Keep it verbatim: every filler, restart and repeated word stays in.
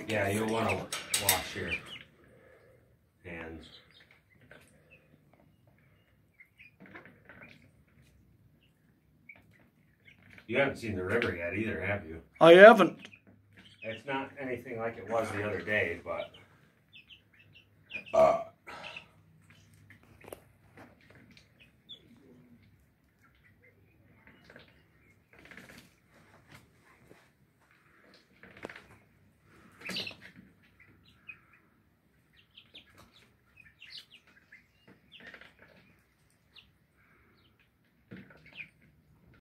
Yeah, you'll want to wash your hands. You haven't seen the river yet either, have you? I haven't. It's not anything like it was the other day, but